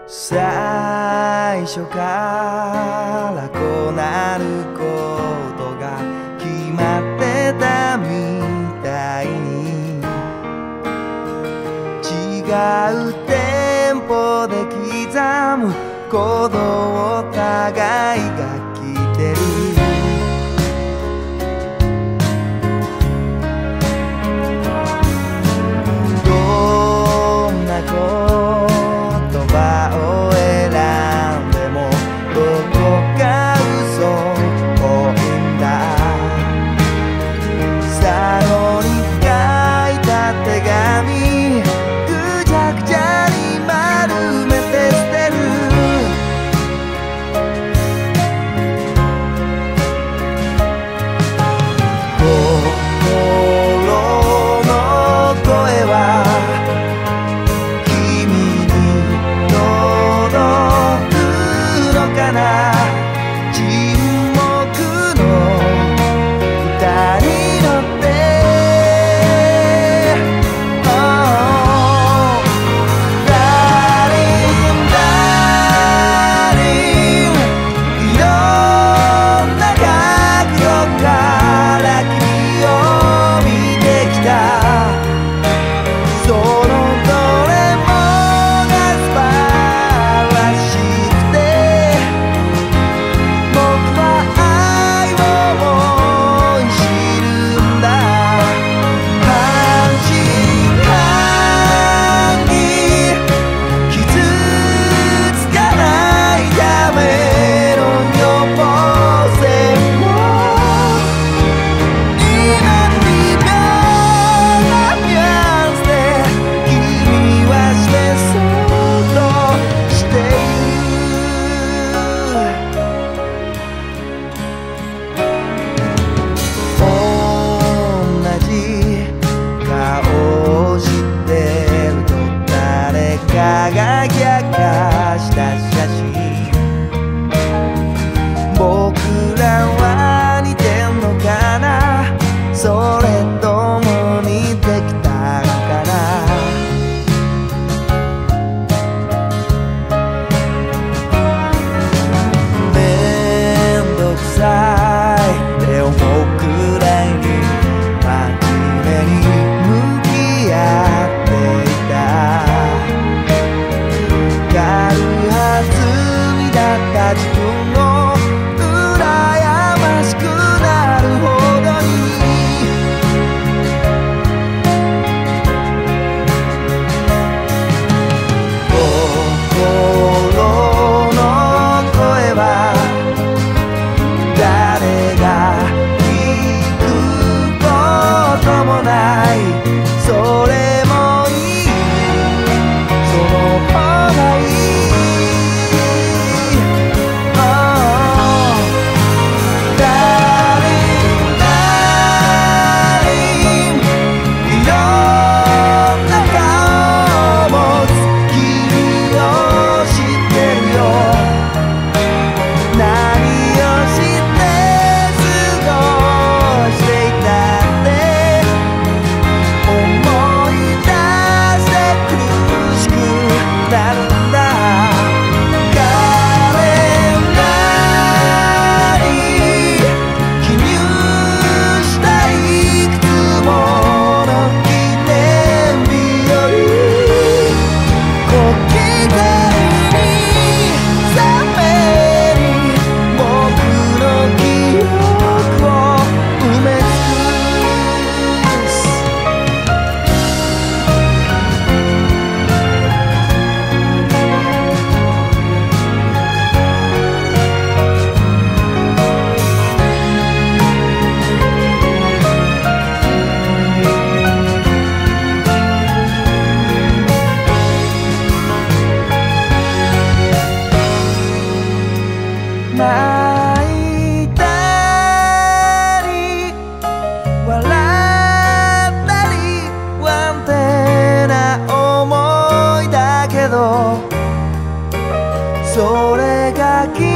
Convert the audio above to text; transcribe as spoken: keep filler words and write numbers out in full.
最初からこうなることが決まってたみたいに、違うテンポで刻む鼓動を互いが聞いてる。どんな言葉を選んでもどこか嘘っぽいんだ。最後に書いた手紙ぐちゃぐちゃに丸めて捨てる。心の声は君に届くのかな。沈黙の歌に乗って輝かした写真、僕らは似てんのかな。それとも似てきたのかな。めんどくさいって思うくらいに真面目に向き合っていた。軽はずみだった自分を羨ましくなるほどに、心の声は誰が聞くこともない。それもいい、その方がいい。泣いたり笑ったり不安定な思いだけど、それが君